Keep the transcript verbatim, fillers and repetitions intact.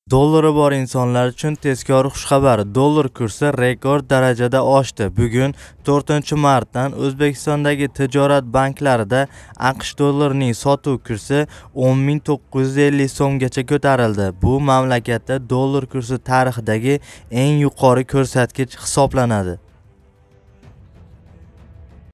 Dollari bor insonlar uchun tezkor xushxabar. Dollar kursi rekord darajada oshdi. Bugun to'rtinchi martdan O'zbekistondagi tijorat banklarida AQSh dollarining sotuv kursi o'n ming to'qqiz yuz ellik so'mgacha ko'tarildi. Bu mamlakatda dollar kursi tarixidagi eng yuqori ko'rsatkich hisoblanadi.